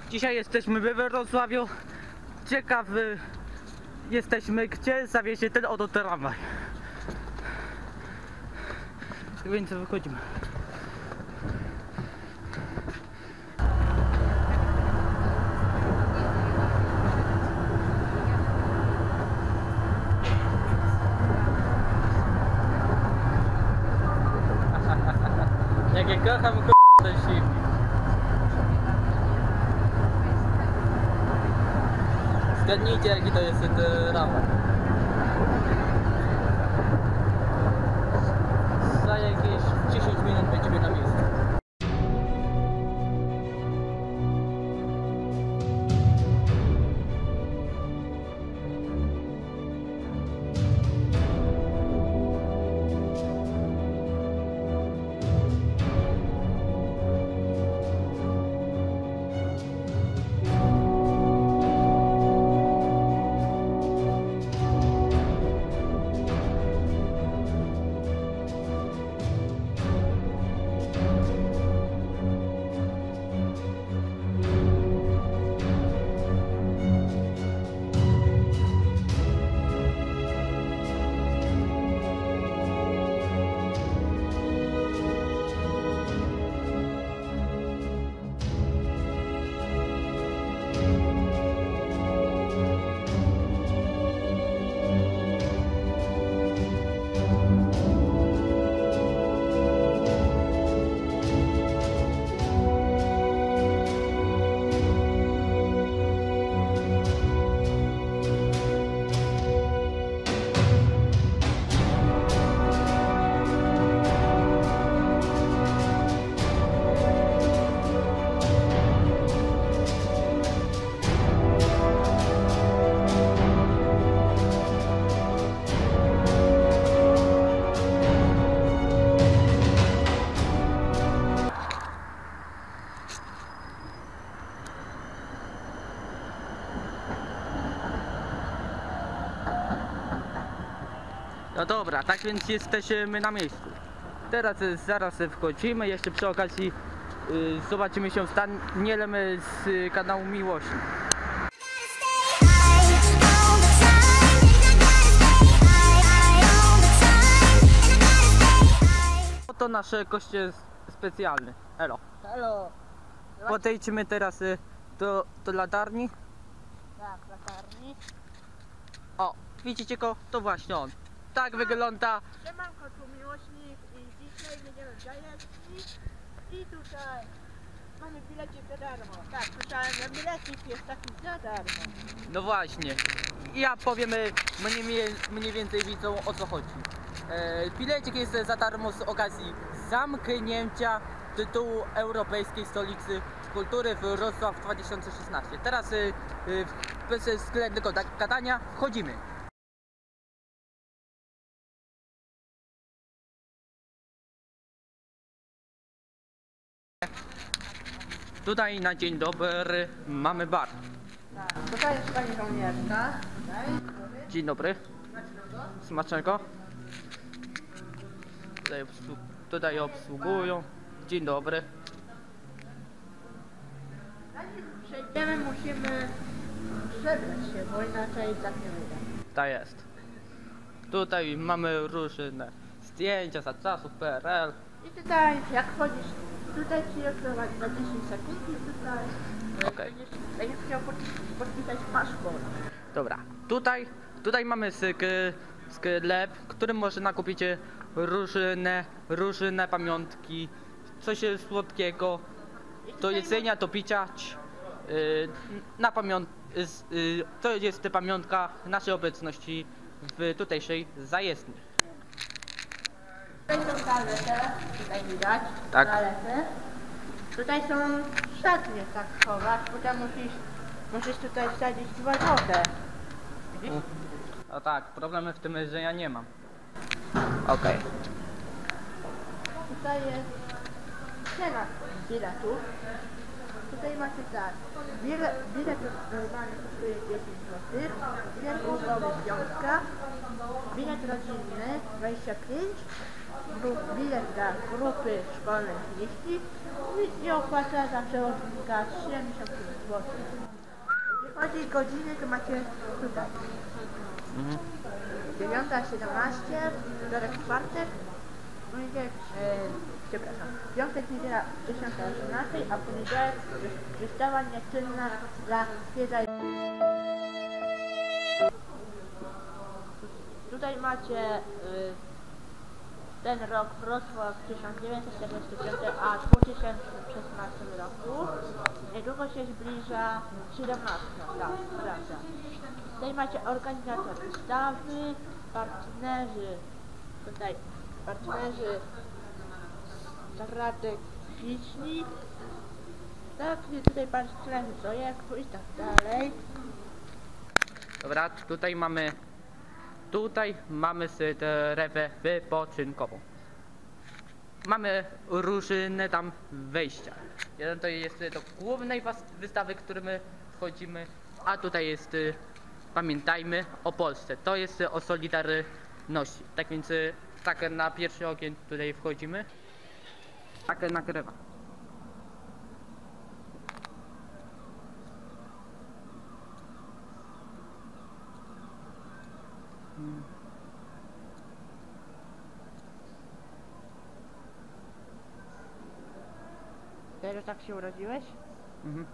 Dzisiaj jesteśmy we Wrocławiu. Ciekawy jesteśmy, gdzie zawiezie ten oto tramwaj. Więc wychodzimy. Jak ja kocham ten silnik. Zgadnijcie, jaki to jest ten tramwaj. Za jakieś 10 minut będziemy na miejscu. No dobra, tak więc jesteśmy na miejscu. Teraz zaraz wchodzimy, jeszcze przy okazji zobaczymy się z Danielem z kanału Miłości. Oto nasz goście specjalny. Elo. Halo. Podejdźmy teraz do latarni. Tak, latarni. O, widzicie go? To właśnie on. Tak wygląda. Siemanko, tu Miłośnik i dzisiaj jedziemy w Gajewski i tutaj mamy bilecik za darmo. Tak, słyszałem, że bilecik jest taki za darmo. No właśnie. Ja powiem, mniej więcej widzą, o co chodzi. Bilecik jest za darmo z okazji zamknięcia tytułu Europejskiej Stolicy Kultury Wrocław 2016. Teraz bez względnego gadania wchodzimy. Tutaj na dzień dobry mamy bar. Tak, tutaj jest pani żołnierska. Dzień dobry. Smacznego. Tutaj obsługują. Dzień dobry. Zanim przejdziemy, musimy przebrać się, bo inaczej tak nie wyjdzie. Tak jest. Tutaj mamy różne zdjęcia za czasów PRL. I tutaj, jak wchodzisz, tutaj przyjeżdżasz za 10 sekund i tutaj Okej. będziesz chciał podpisać paszport. Dobra. Tutaj mamy sklep, w którym można kupić różne pamiątki, coś słodkiego, do jedzenia, do picia. To jest pamiątka naszej obecności w tutejszej zajezdni. Tutaj są toalety, tutaj widać, Tak. toalety. Tutaj są szatnie, tak chowasz, potem musisz tutaj wsadzić 2 złote. Widzisz? No tak, problem w tym, że ja nie mam. Okej. Tutaj jest cena biletów. Tutaj macie tak, bilet normalny kosztuje 10 zł, bilet ulgowy 5, bilet rodzinny 25 bilet dla grupy szkolnej 30 i opłata za przełącznika 75 zł. Jeśli chodzi o godziny, to macie tutaj. 9:17, wtorek, czwartek, poniedziałek, przepraszam, piątek, niedziela 10:18, a poniedziałek wystawa nieczynna dla zwiedzających. Tutaj macie ten rok Wrocław w 1945, a w 2016 roku. Niedługo się zbliża 17, tak, prawda. Tutaj macie organizator wystawy, partnerzy, tutaj partnerzy strategiczni, tak, i tutaj partnerzy projektu i tak dalej. Dobra, tutaj mamy strefę wypoczynkową. Mamy różne tam wejścia. Jeden to jest do głównej wystawy, której my wchodzimy, a tutaj jest, pamiętajmy o Polsce. To jest o solidarności. Tak więc tak na pierwszy ogień tutaj wchodzimy. Tak nagrywa. Serio tak się urodziłeś? Mhm.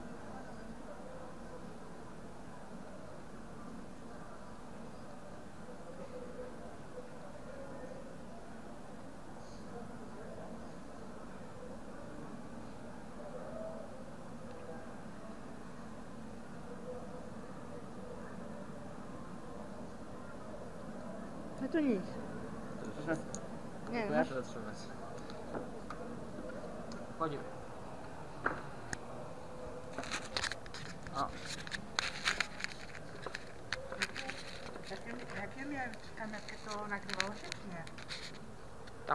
No to nic. Nie wiem, Proszę zatrzymać. Wchodzimy. O. jak ja miałem kamerkę, to nagrywało się czy nie? Tak.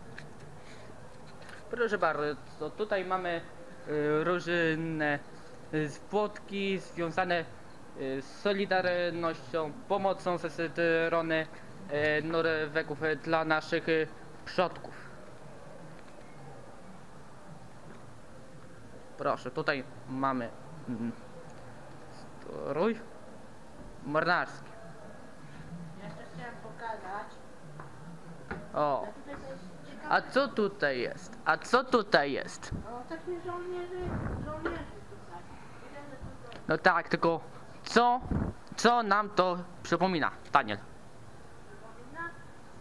Proszę bardzo, tutaj mamy różne zwłoki związane z solidarnością, pomocą ze strony Norwegów dla naszych przodków. Proszę, tutaj mamy strój marynarski. Jeszcze chciałem pokazać. O, A tutaj to jest ciekawe. a co tutaj jest? A co tutaj jest? O, takie żołnierzy tutaj. Widzę, że to No tak, tylko co nam to przypomina, Daniel? przypomina,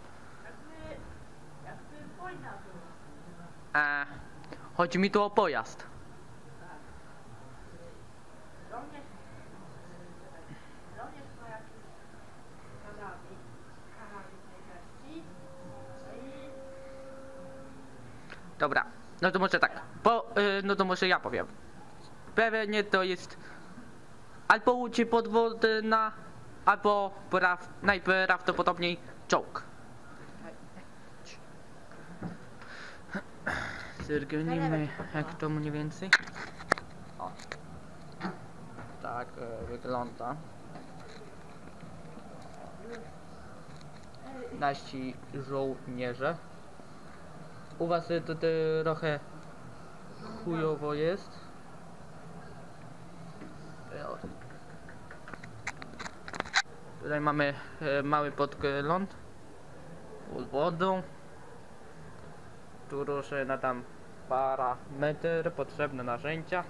jakby wojna była. Chodzi mi tu o pojazd. Żołnierz ma jakieś karabin tej wersji. Dobra, no to może tak, no to może ja powiem. Pewnie to jest albo łódź podwodna, albo najprawdopodobniej czołg. Zerknijmy, jak to mniej więcej. O. Tak wygląda. Nasi żołnierze. U was to trochę chujowo jest. Tutaj mamy mały podgląd pod wodą. Tu różne tam parametry, potrzebne narzędzia.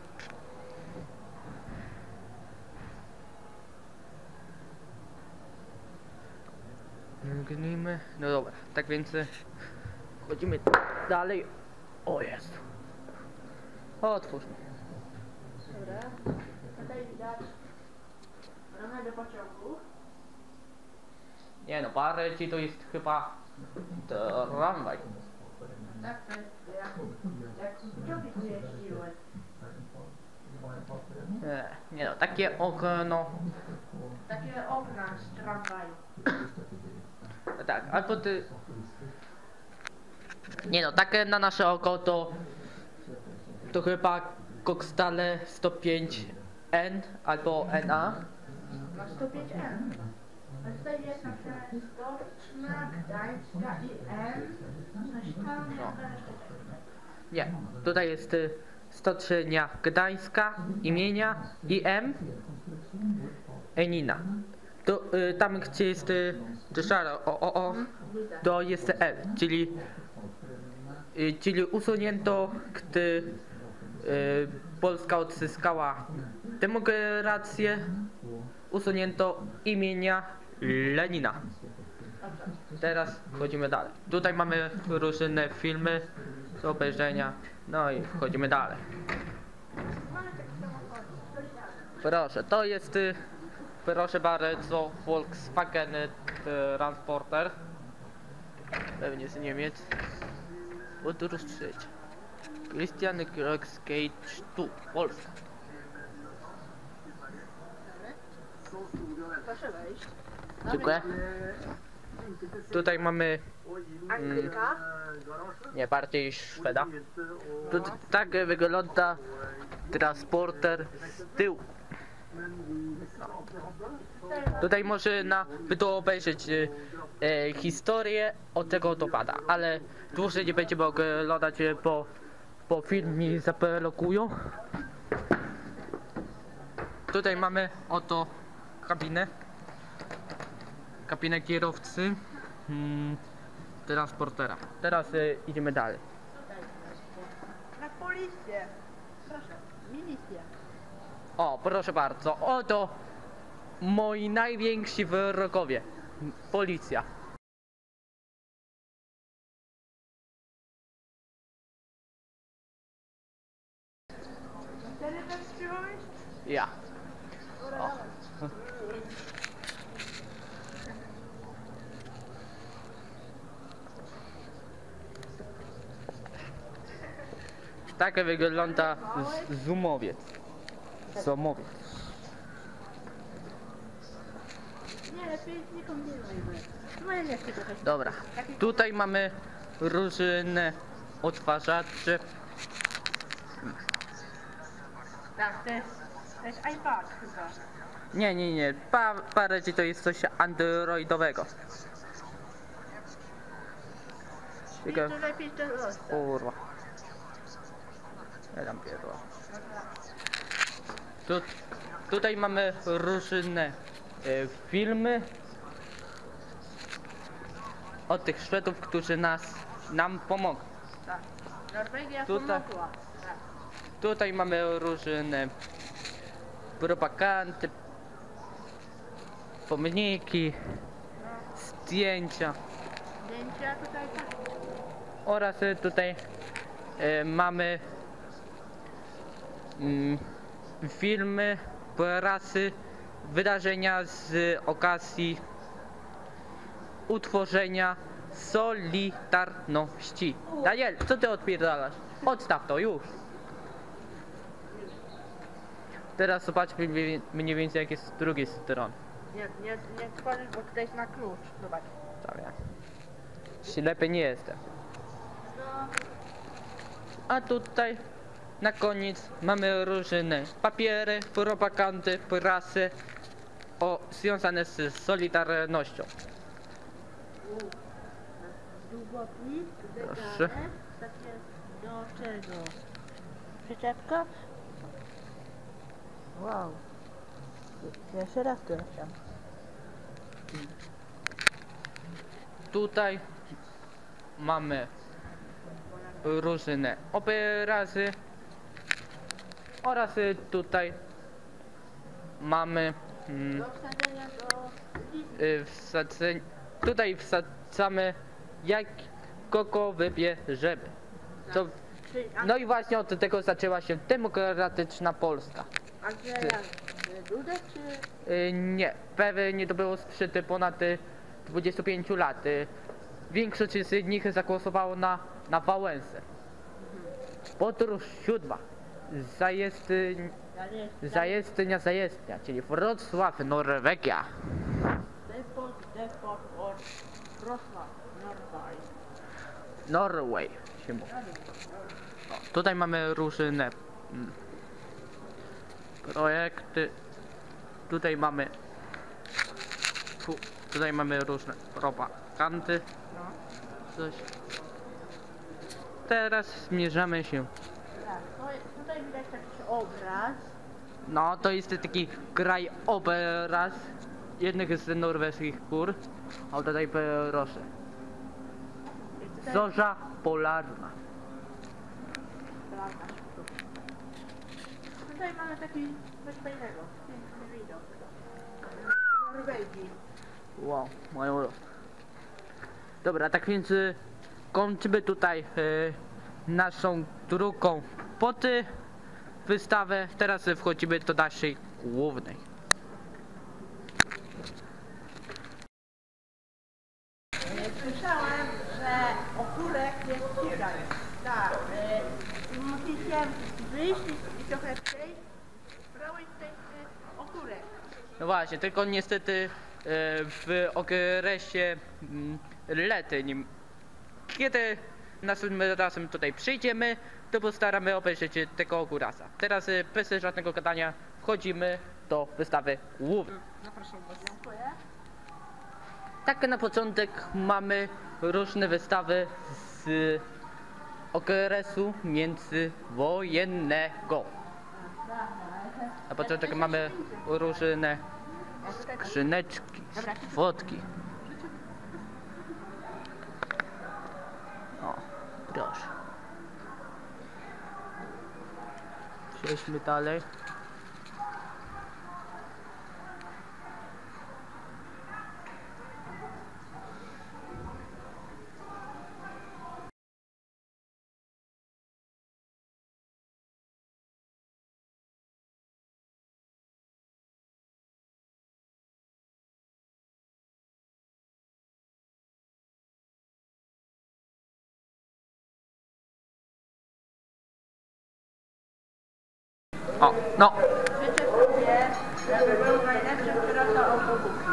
Gnijmy. No dobra, tak więc chodzimy dalej. O jest. Otwórzmy. Dobra. Tutaj widać bramę do pociągu. Nie no, parę ci to jest chyba tramwaj. Tak, to jest jak pociągi tu jeździły. Nie no, takie okno. Takie okna z tramwaju. No tak, albo ty... Nie no, takie na nasze oko to chyba Kokstale 105N albo NA. Na 105M. A tutaj jest na przykład Stoczna, Gdańska i M. Coś tam, No. Nie, tutaj jest Stocznia Gdańska imienia IM Enina. Tam gdzie jest czara to jest L, czyli usunięto, gdy Polska odzyskała demokrację, usunięto imienia Lenina. Teraz wchodzimy dalej. Tutaj mamy różne filmy do obejrzenia, no i wchodzimy dalej. Proszę, to jest, proszę bardzo, Volkswagen Transporter. Pewnie z Niemiec. Podróż trzecia. Christian Krogskate 2, Polska. Proszę wejść. Dziękuję. Tutaj mamy Angryka. nie bardziej Szweda. Tak wygląda transporter z tyłu. No. Tutaj można by to obejrzeć historię od tego dopada, ale dłużej nie będziemy oglądać, bo film mi zablokują. Tutaj mamy oto kabinę kierowcy transportera. Teraz idziemy dalej. Na policję. Proszę, milicję. O, proszę bardzo, oto moi najwięksi wrogowie. Policja. Wtedy też przyjąłeś? Ja. O. Tak wygląda zoomowiec. Zoomowiec. Nie, lepiej nie kombinujmy. No ja nie chcę trochę. Dobra. Tutaj mamy różne odtwarzacze. Tak, to jest iPad chyba. Nie. Bardziej to jest coś androidowego. I to lepiej to zostaw. Kurwa. Ja tam pierdolę. Tutaj mamy różne filmy od tych Szwedów, którzy nam pomogli. Tak. Norwegia Tutaj- pomogła. Tak. Tutaj mamy różne propagandy, pomniki, zdjęcia Zdjęcia tutaj tak. oraz tutaj mamy filmy, prasy, wydarzenia z okazji utworzenia Solidarności. Daniel, co ty odpierdalasz? Odstaw to już. Teraz zobaczmy mniej więcej jak jest z drugiej strony. Nie tworzysz, bo tutaj jest na klucz. Zobacz. Tam ja. Ślepy nie jestem. A tutaj na koniec mamy różne papiery, propagandy, prasy związane z Solidarnością. Długopis, Proszę. zegary, takie do czego? Przyczepka? Wow. Jeszcze raz tu jestem. Tutaj mamy różne obrazy oraz tutaj mamy Do wsadzenia do listu. tutaj wsadzamy jak kogo wybierzemy. Co, Czyli no i właśnie od tego zaczęła się demokratyczna Polska. Andrzeja Duda czy... Nie, pewnie to było sprzed ponad 25 lat. Większość z nich zagłosowało na Wałęsę. Podróż 7. Zajezdnia, czyli Wrocław, Norwegia. Depot or Wrocław, Norway. Norway się mówi. O, tutaj mamy różne projekty. Tutaj mamy Tutaj mamy różne propagandy. No. Coś. Teraz zmierzamy się. Tak, tutaj widać taki obraz. No, to jest taki krajobraz jednych z norweskich gór. A tutaj proszę. I tutaj- Zorza polarna. Tutaj mamy taki coś fajnego, piękny widok. Norwegii. Wow, moją. Dobra, tak więc kończymy tutaj naszą drugą wystawę. Teraz wchodzimy do naszej głównej. Słyszałem, że okurek jest tutaj. Tak, musicie wyjść i trochę przejść. Spróbować tutaj okurek. No właśnie, tylko niestety w okresie letnim. Kiedy następnym razem tutaj przyjdziemy, to postaramy obejrzeć tego ogórasa. Teraz bez żadnego gadania wchodzimy do wystawy głównej. Zapraszam Was. Dziękuję. Tak na początek mamy różne wystawy z okresu międzywojennego. Na początek mamy różne skrzyneczki, fotki. O, proszę. Przejdźmy dalej. O, no. Życzę sobie, żeby był najlepszy kierowca autobusu.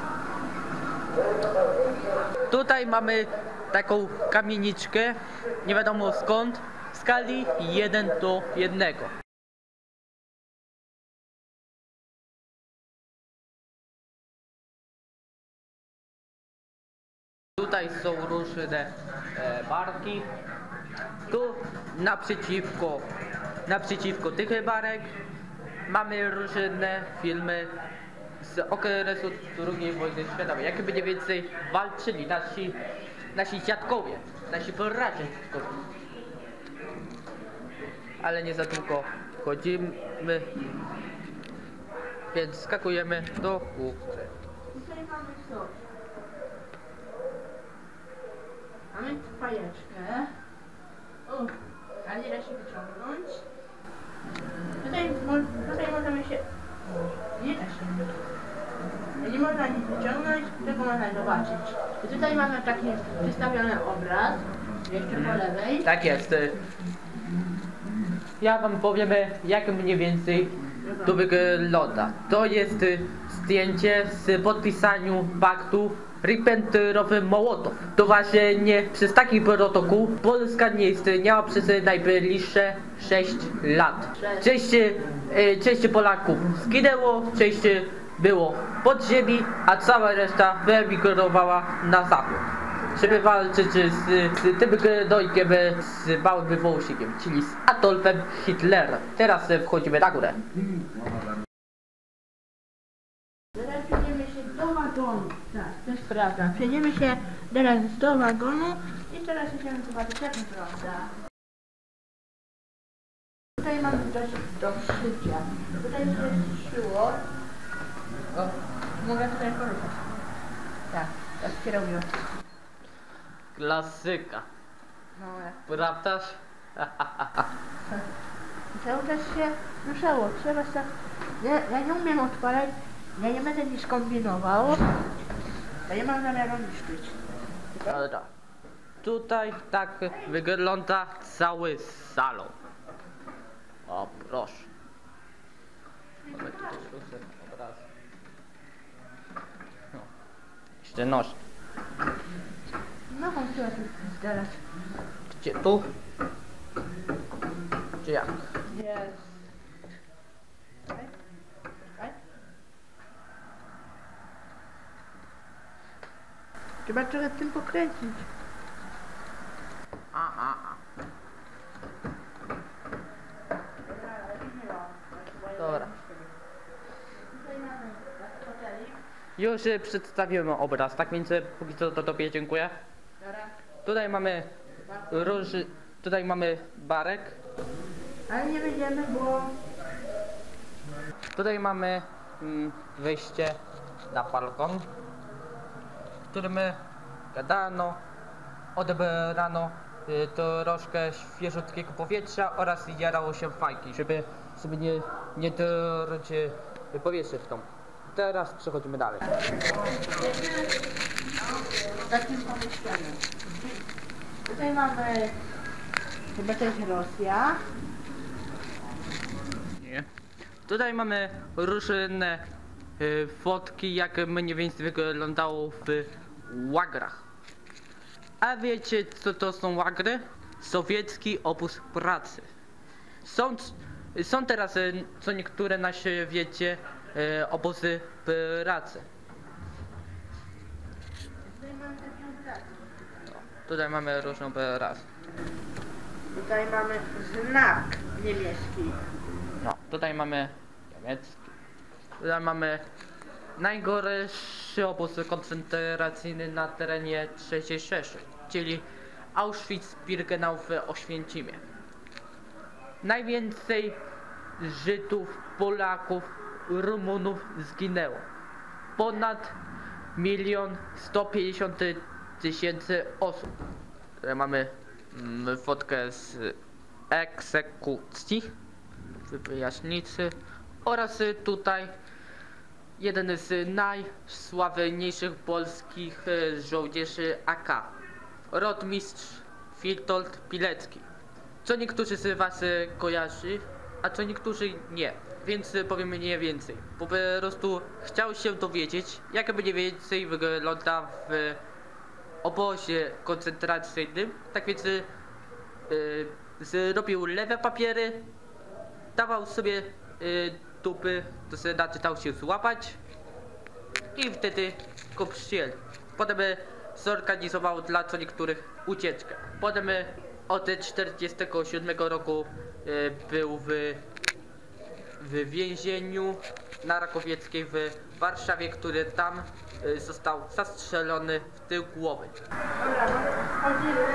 Tutaj mamy taką kamieniczkę, nie wiadomo skąd, w skali 1:1. Tutaj są różne barki. Tu naprzeciwko tych barek mamy różne filmy z okresu II wojny światowej. Jak mniej więcej walczyli nasi dziadkowie, nasi pradziadkowie. Ale nie za długo chodzimy, więc skakujemy do góry. Tutaj mamy coś. Mamy fajeczkę. O, a nie da się wyciągnąć. Tutaj możemy się... Nie da się. Nie można nic wyciągnąć, tylko można zobaczyć. I tutaj mamy taki przedstawiony obraz. Jeszcze po lewej. Tak jest. Ja wam powiem, jak mniej więcej to wygląda. To jest zdjęcie z podpisaniu paktu Ribbentrop-Mołotow. To właśnie nie przez taki protokół Polska nie istniała przez najbliższe 6 lat. Część Polaków zginęło, część było pod ziemi, a cała reszta wyemigrowała na zachód, żeby walczyć z tym dojkiem, z małym wąsikiem, czyli z Adolfem Hitlerem. Teraz wchodzimy na górę. Teraz przejdziemy się do wagonu. Tak, to jest prawda. Przejdziemy się teraz do wagonu i teraz idziemy zobaczyć, jak wygląda. Tutaj mamy coś do szycia. Tutaj się szyło. O, mogę tutaj poruszać. Tak, tak się robiło. Klasyka. No, Prawdaż? cały czas się ruszało. Trzeba się... Ja nie umiem odpalać. Ja nie będę nic kombinował. Ja nie mam zamiaru niszczyć. Dobra. Tutaj tak wygląda cały salon. O, proszę. Mamy tutaj różne obrazy. No. Jeszcze noż. No, chciała tu teraz. Gdzie tu? Czy jak? Jest. Czekaj. Czekaj. Trzeba trochę tym pokręcić. Dobra. Już przedstawiłem obraz, tak więc póki co to tobie dziękuję. Tutaj mamy tutaj mamy barek. Ale nie będziemy, bo... Tutaj mamy wejście na balkon, w którym gadano, odebrano troszkę świeżutkiego powietrza oraz jarało się fajki, żeby sobie nie truć powietrze w tą. Teraz przechodzimy dalej. Takim pomieszczeniem. Tutaj mamy... Chyba to jest Rosja. Nie. Tutaj mamy różne fotki, jak mniej więcej wyglądało w łagrach. A wiecie co to są łagry? Sowiecki obóz pracy. Są teraz co niektóre na świecie obozy pracy. Tutaj mamy taką pracę. Tutaj mamy różną pracę. Tutaj mamy znak niemiecki. No, tutaj mamy niemiecki. Tutaj mamy najgorszy obóz koncentracyjny na terenie III Rzeszy, czyli Auschwitz-Birkenau w Oświęcimie. Najwięcej Żydów, Polaków, Rumunów zginęło. Ponad 1 150 000 osób. Tutaj mamy fotkę z egzekucji w Jaśnicy oraz tutaj jeden z najsławniejszych polskich żołnierzy AK, rotmistrz Witold Pilecki. Co niektórzy z was kojarzy, a co niektórzy nie, więc powiem mniej więcej. Po prostu chciał się dowiedzieć, jak mniej więcej wygląda w obozie koncentracyjnym, tak więc zrobił lewe papiery, dawał sobie dupy, to znaczy dał się złapać i wtedy go przyjęli. Potem zorganizował dla co niektórych ucieczkę. Potem od 1947 roku był w więzieniu na Rakowieckiej w Warszawie, który tam został zastrzelony w tył głowy. Dobra, wchodzimy.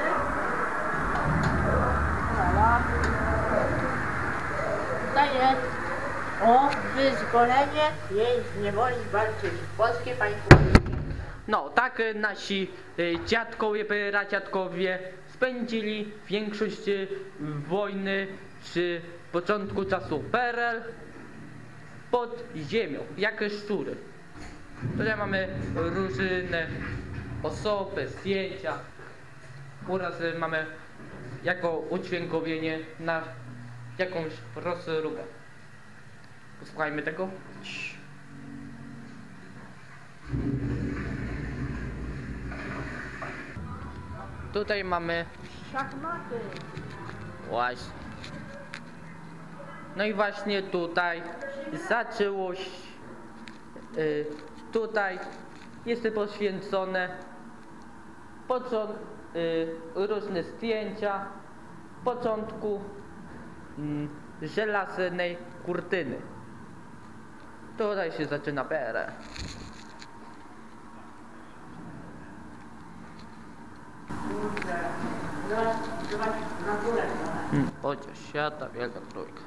Dobra. Tutaj jest o wyzwolenie jej z niewoli walczyli. Polskie państwo. No, tak nasi dziadkowie, pradziadkowie spędzili większość wojny przy początku czasu PRL pod ziemią, jak szczury. Tutaj mamy różne osoby, zdjęcia oraz mamy jako udźwiękowienie na jakąś rozróbę. Posłuchajmy tego. Tutaj mamy Szachmaty. właśnie. No i właśnie tutaj zaczęło się, tutaj jest poświęcone różne zdjęcia początku żelaznej kurtyny. Tutaj się zaczyna PRL. Kurde. Zaraz zobacz na górę trochę. Podział świata, wielka trójka.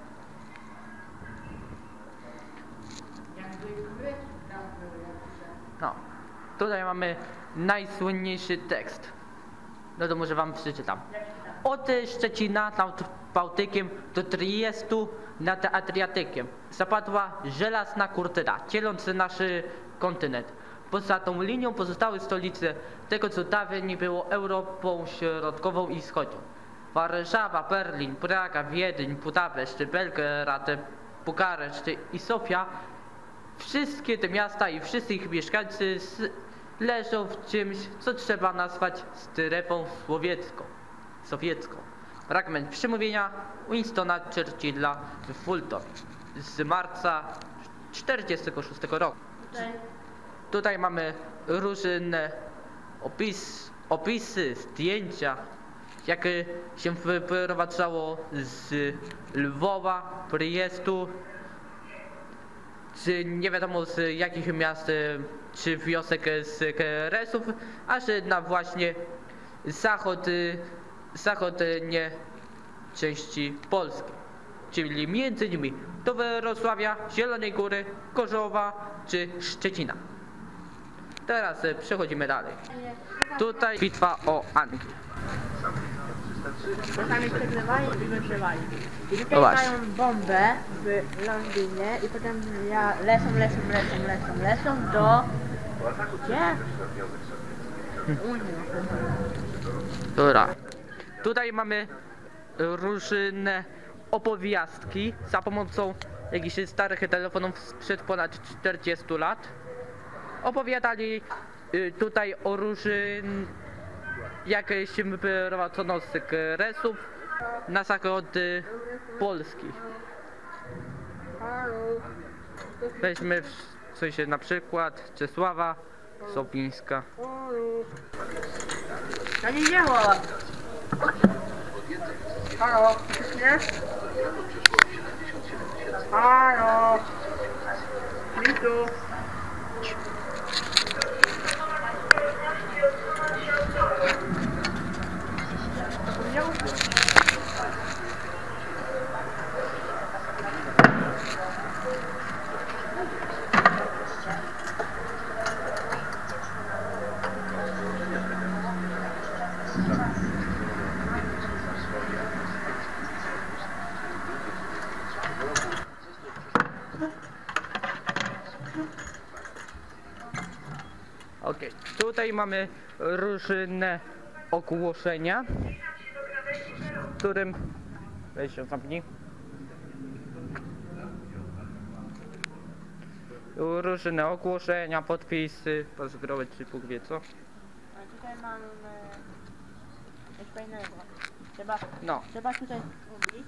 Jakby kryć tam były jakieś. No, tutaj mamy najsłynniejszy tekst. No to może wam przeczytam. Od Szczecina nad Bałtykiem do Triestu nad Adriatykiem zapadła żelazna kurtyna, dzieląc nasz kontynent. Poza tą linią pozostały stolice tego, co dawniej było Europą Środkową i Wschodnią. Warszawa, Berlin, Praga, Wiedeń, Budapeszt, Belgrad, Bukareszt i Sofia. Wszystkie te miasta i wszyscy ich mieszkańcy leżą w czymś, co trzeba nazwać strefą sowiecką. Fragment przemówienia Winstona Churchilla w Fulton z marca 1946 roku. Tutaj mamy różne opisy, zdjęcia, jakie się wyprowadzało z Lwowa, Briestu, czy nie wiadomo z jakich miast, czy wiosek z Kresów, aż na właśnie zachodnie części Polski, czyli między innymi do Wrocławia, Zielonej Góry, Gorzowa czy Szczecina. Teraz przechodzimy dalej. Tutaj bitwa o Anglię. Czasami przegrywali i wygrywali. I tutaj No właśnie. mają bombę w Londynie i potem lecą do... Gdzie? Unii. Dobra. Tutaj mamy różne opowiastki za pomocą jakichś starych telefonów sprzed ponad 40 lat. Opowiadali tutaj o jak się wyprowadzono z Kresów na zachód Polski. Weźmy coś na przykład Czesława Sowińska. To nie działa. Halo, nie? Halo. Witu. Okej, tutaj mamy różne ogłoszenia, w którym... Weź się zamknij. Różne ogłoszenia, podpisy, pozgrować czy Bóg wie co. A tutaj mamy coś fajnego. Trzeba tutaj mówić.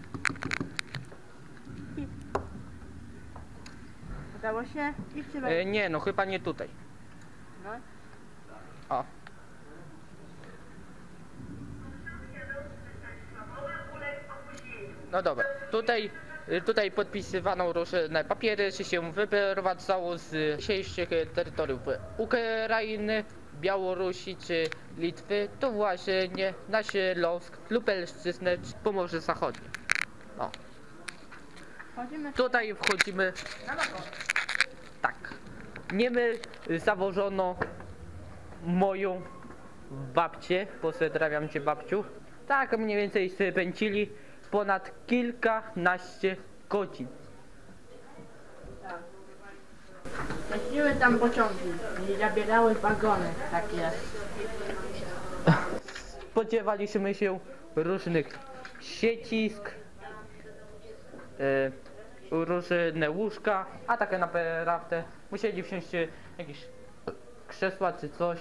Udało się? I trzeba... Nie, no chyba nie tutaj. No. O. No dobra, tutaj podpisywano różne papiery, czy się wyprowadzało z dzisiejszych terytoriów Ukrainy, Białorusi czy Litwy, to właśnie na Śląsk, Lubelszczyznę czy Pomorze Zachodnie. O. Wchodzimy Tutaj wchodzimy, na balkon. tak. Niemy zawożono moją babcię, pozdrawiam cię babciu. Tak mniej więcej spędzili ponad kilkanaście godzin. Tak. Jeździły tam pociągi i zabierały wagony takie. Spodziewaliśmy się różnych siecisk, różne łóżka, a tak naprawdę musieli wziąć jakieś krzesła czy coś.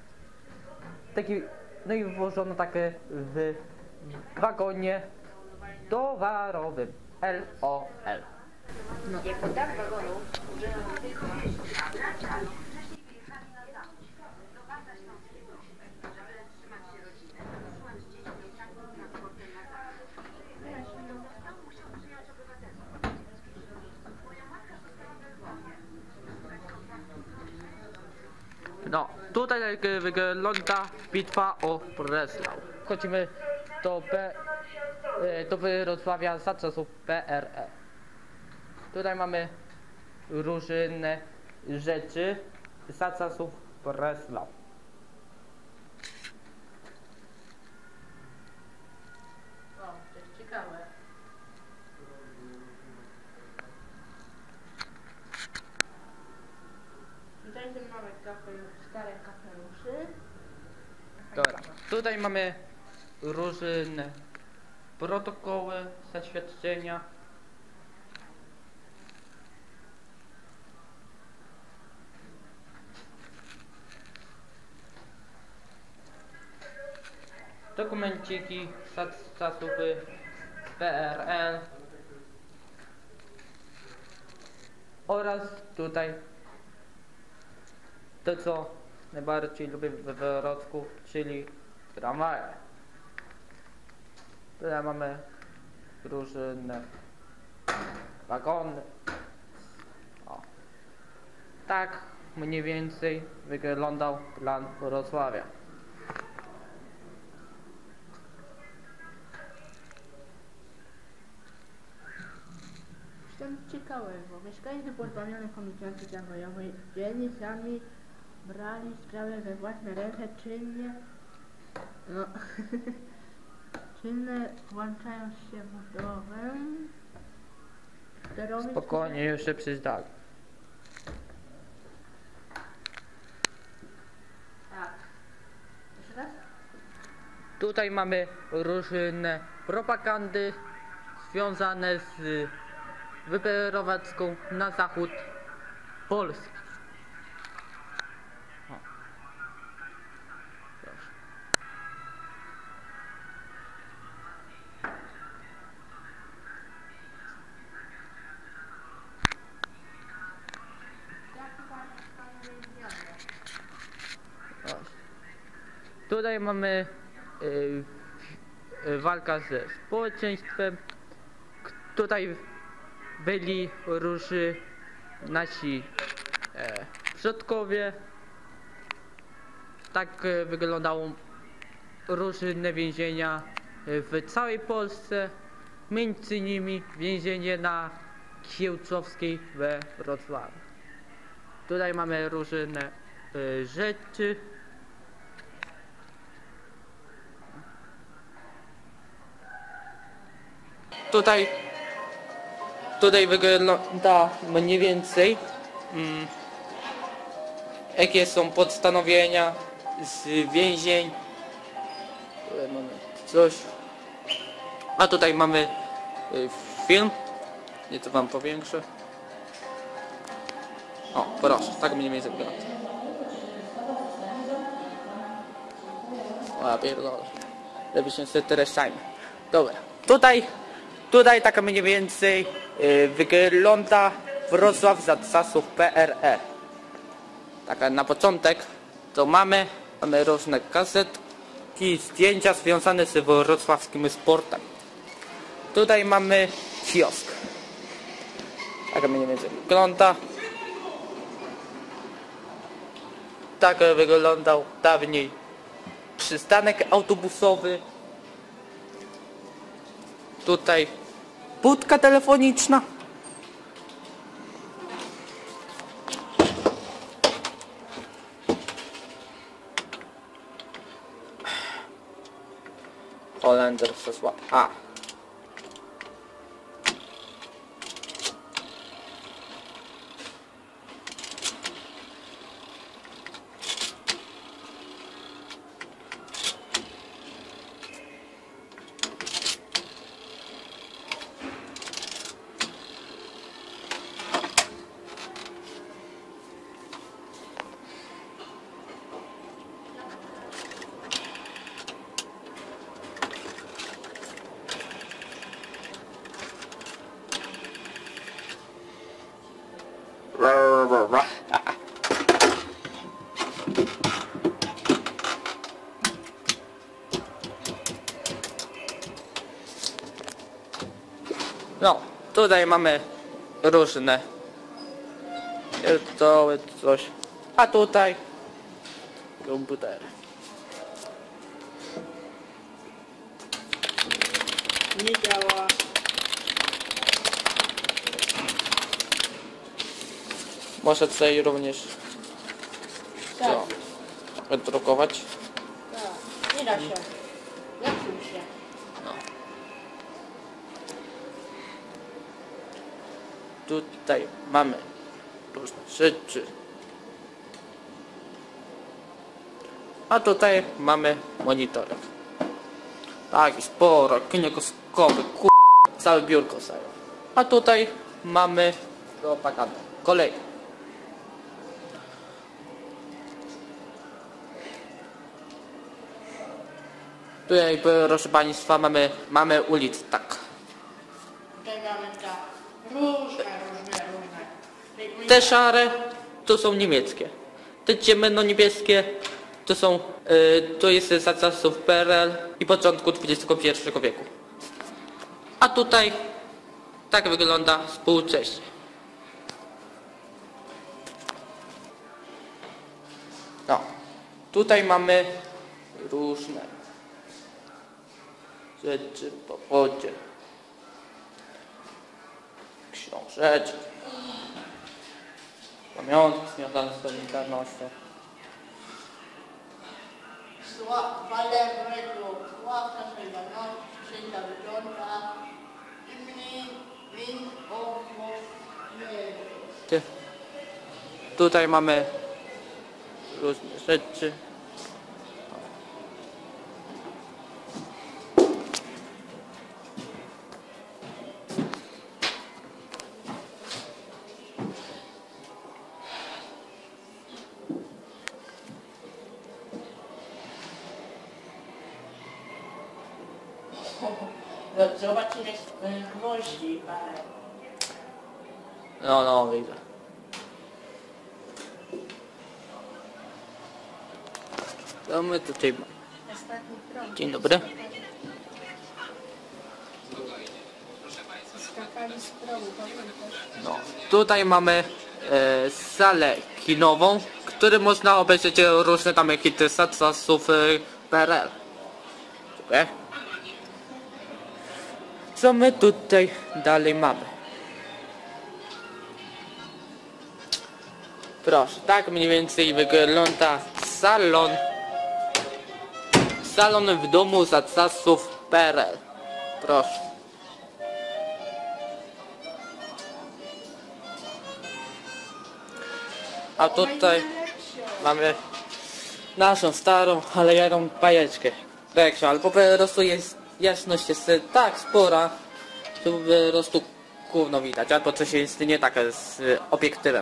No i włożono takie w wagonie towarowym LOL. No. No, tutaj wygląda bitwa o Breslau. Wchodzimy do Wrocławia za czasów PRL. Tutaj mamy różne rzeczy za czasów Breslau. O, to jest ciekawe. Tutaj mamy stare kapeluszy. Dobra, tutaj mamy różne protokoły, zaświadczenia. Dokumenciki z czasów PRL. Oraz tutaj to co najbardziej lubię we Wrocku, czyli tramwaje. Tutaj mamy różne wagony. O. Tak mniej więcej wyglądał plan Wrocławia. Jestem ciekawy, bo mieszkańcy pozbawione komisjanty tramwajowej dzielni sami brali sprawę we własne ręce czynnie, no, czynne włączając się w budowę sterowisk. Spokojnie, już się przyjrzałem. Tak. Jeszcze raz? Tutaj mamy różne propagandy związane z wyprowadzką na zachód Polski. O. Proszę. Proszę. Tutaj mamy walka ze społeczeństwem. Tutaj byli różni nasi przodkowie. Tak wyglądało różne więzienia w całej Polsce. Między innymi więzienie na Kiełczowskiej we Wrocławiu. Tutaj mamy różne rzeczy. Tutaj wygląda mniej więcej jakie są postanowienia z więzień. Coś. A tutaj mamy film. Nieco wam powiększę. O, proszę, tak mniej więcej wygląda. O, ja pierdolę. Lepiej się stresszajmy. Dobra, tutaj tak mniej więcej wygląda Wrocław za czasów PRL. Tak na początek to mamy różne kasetki, zdjęcia związane z wrocławskim sportem. Tutaj mamy kiosk. Tak mniej więcej wygląda. Tak wyglądał dawniej przystanek autobusowy. Tutaj budka telefoniczna. Holender Sosła. A. No, tutaj mamy różne coś, a tutaj komputery. Nie działa. Może tutaj również Tak, co? Wydrukować. tak. Nie da się. Zepsuł się. Tutaj mamy różne rzeczy. A tutaj mamy monitor. Tak, sporo, kineskowy, całe biurko sobie. A tutaj mamy propagandę. Kolej. Tutaj, proszę Państwa, mamy ulicę, tak. Tutaj mamy tak. Różne. Te szare to są niemieckie. te ciemno niebieskie to są, to jest za czasów PRL i początku XXI wieku. A tutaj tak wygląda współcześnie. No, tutaj mamy różne rzeczy po wodzie, książeczki, pamiątki związane z Solidarnością. Walewego, ławka Solidarności, księga wygląda i min Tutaj mamy różne rzeczy. Zobaczcie, gwoździ parę. No, widzę. Co my tutaj mamy? Dzień dobry. Skakali z progu, pamiętasz? No, tutaj mamy salę kinową, w której można obejrzeć różne tam hity z czasów PRL. Dziękuję. Co my tutaj dalej mamy? Proszę, tak mniej więcej wygląda salon. Salon w domu za czasów PRL. Proszę. A tutaj mamy naszą starą, ale jarą bajeczkę. Reksio, ale po prostu jest, jasność jest tak spora, że po prostu gówno widać, albo coś jest nie tak z obiektywem.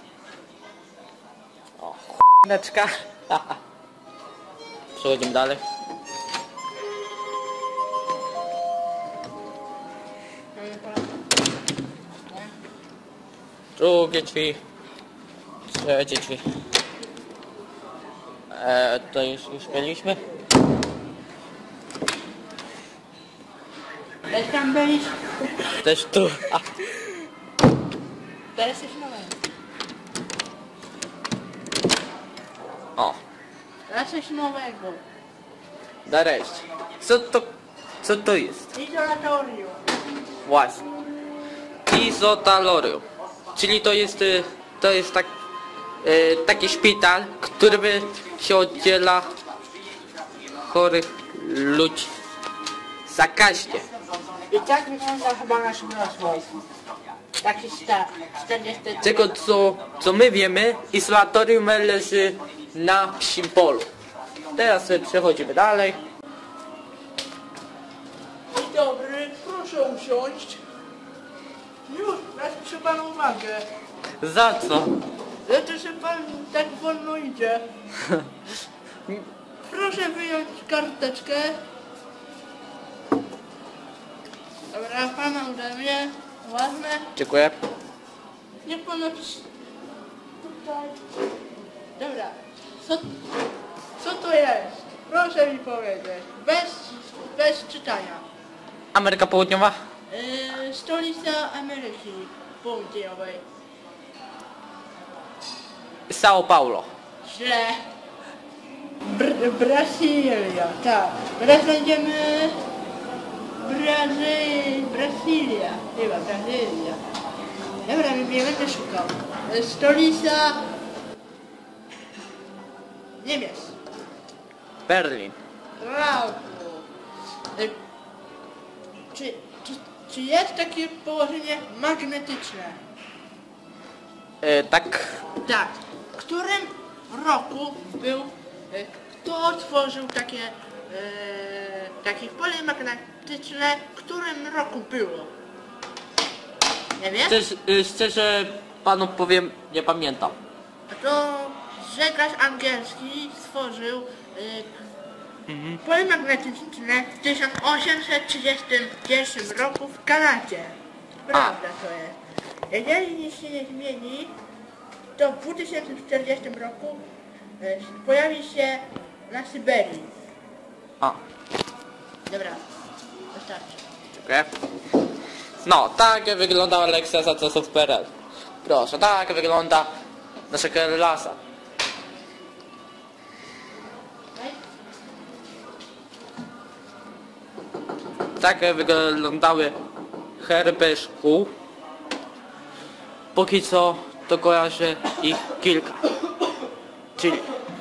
O, chłopeczka. Przechodzimy dalej. Drugie drzwi. Trzecie drzwi. To już mieliśmy. Też tam byliś? Też tu. A. To jesteś nowy. O, To coś nowego. nareszcie. Co to jest? Izolatorium. Właśnie. Izotalorium. Czyli to jest taki szpital, który by się oddziela chorych ludzi zakaźnie. I tak wygląda chyba nasz rozwój. Taki 40. Tego co my wiemy, izolatorium leży na Psim Polu. Teraz przechodzimy dalej. Dzień dobry, proszę usiąść. Już, proszę panu uwagę. Za co? Za to, że pan tak wolno idzie. Proszę wyjąć karteczkę. Dobra, pana udanie. Ładne. Dziękuję. Niech pan napisze. Tutaj. Dobra. Co to jest? Proszę mi powiedzieć. Bez czytania. Ameryka Południowa? Stolica Ameryki Południowej. São Paulo. Źle. Brazylia, tak. Teraz będziemy... Brazylia. Chyba Brazylia. Dobra, nie będę szukał. Stolica... Niemiec. Berlin. Brawo. Czy jest takie położenie magnetyczne? Tak. Tak. W którym roku był... Kto otworzył takie pole magnetyczne? W którym roku było? Nie wiem? Szczerze panu powiem, nie pamiętam. To żeglarz angielski stworzył pole magnetyczne w 1831 roku w Kanadzie. Prawda to jest. Jeżeli nic się nie zmieni, to w 2040 roku pojawi się na Syberii. O, Dobra, wystarczy. dziękuję. No, tak wygląda Alexa za czasów PRL. Proszę, tak wygląda naszego lasa. Tak wyglądały herby szkół. Póki co to kojarzę ich kilka. Czyli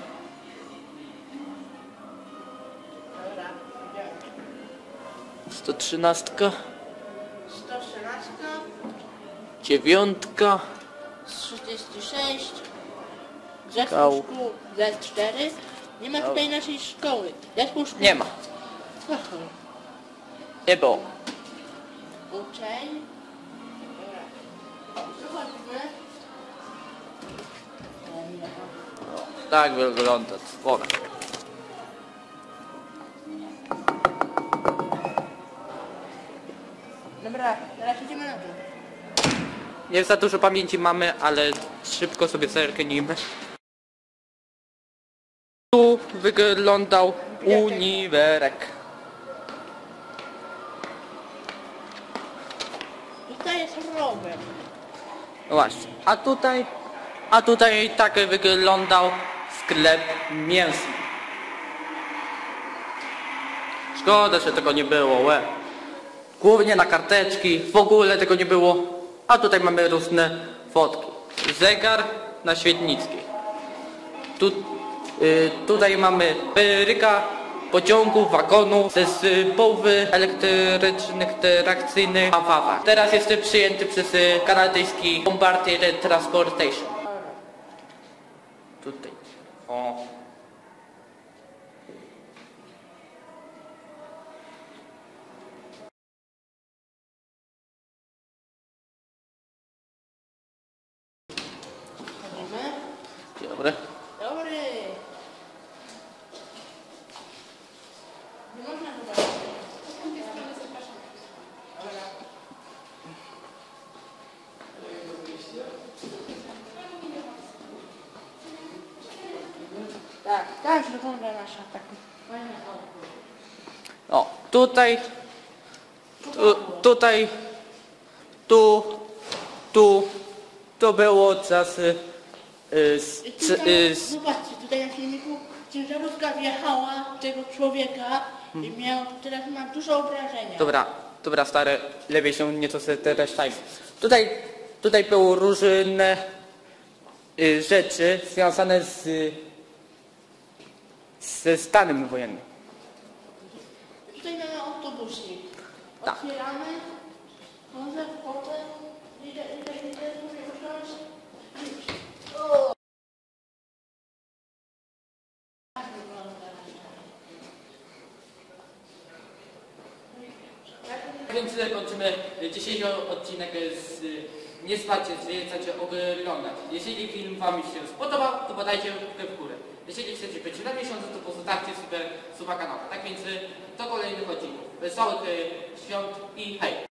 Dobra, idziemy. 113, 113, 9, 36, Kał. zespół szkół Z4. Nie ma tutaj naszej szkoły. Zespół szkół... nie ma. Aha. Nie było. Uczeń. Dobra. Przechodzimy. Tak wygląda dzwonek. Dobra, teraz idziemy na dół. Nie za dużo pamięci mamy, ale szybko sobie zerknijmy. Tu wyglądał uniwerek. Tutaj jest rower. No właśnie. A tutaj tak wyglądał sklep mięsny. Szkoda, że tego nie było, łe. Głównie na karteczki, w ogóle tego nie było. A tutaj mamy różne fotki. Zegar na Świetnickiej. Tutaj mamy ryka pociągu, wagonu, zespoły elektrycznych, trakcyjnych, awawach. Teraz jest przyjęty przez kanadyjski Bombardier Transportation. Tutaj. O. Chodzimy. Dobry. Dobry. Nie można chyba. Dobra. Tak wygląda nasza taka fajna auto. O, tutaj, to było czasy I tutaj, zobaczcie, tutaj na filmiku ciężarówka wjechała w tego człowieka i miał, teraz ma dużo obrażenia. Dobra stary, lepiej się nieco teraz tajmy. Tutaj były różne rzeczy związane ze stanem wojennym. Tutaj mamy autobusik. Tak. Otwieramy, może potem idę, mówię, usiąść. O! Tak wygląda Więc kończymy dzisiejszy odcinek z nie spać, zwiedzać, oglądać. Jeśli film wam się spodobał, to podajcie łapkę w górę. Jeśli chcecie być na miesiąc, to pozostawcie suba kanału. Tak więc do kolejnych odcinków. Wesołych świąt i hej!